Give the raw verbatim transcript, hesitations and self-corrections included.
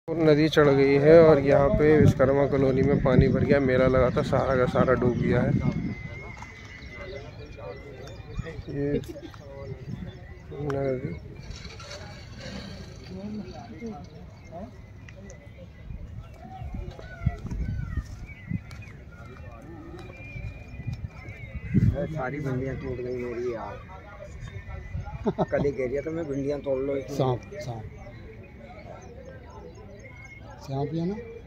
नदी चढ़ गई है और यहाँ पे विश्वकर्मा कॉलोनी में पानी भर गया। मेला लगा था, सारा का सारा डूब गया है। ये नदी सारी भिंडियाँ टूट गई मेरी यार। कल ही कह दिया तो मैं भिंडियाँ तोड़ लो। सांप सांप सांप है ना।